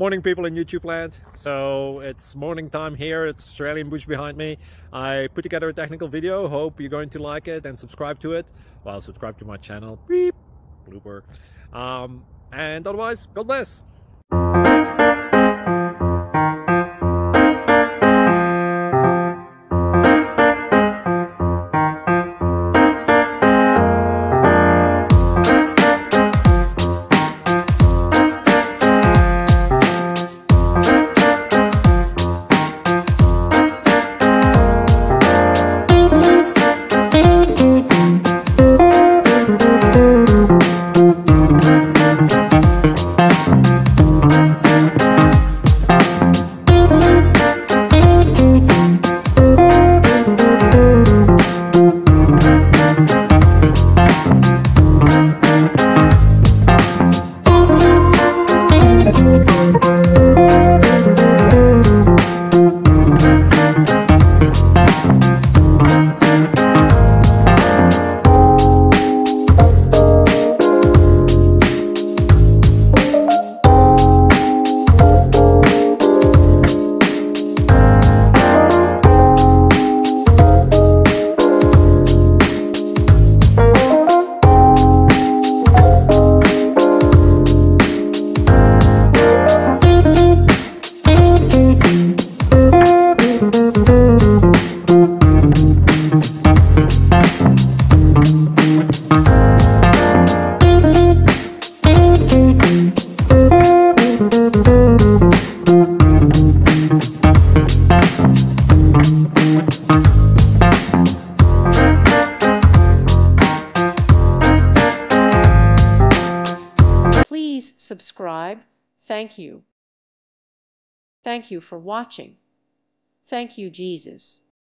Morning, people in YouTube land. So it's morning time here. It's Australian bush behind me. I put together a technical video. Hope you're going to like it and subscribe to it. Well, subscribe to my channel. Beep. Blooper. And otherwise, God bless. Please subscribe. Thank you. Thank you for watching. Thank you, Jesus.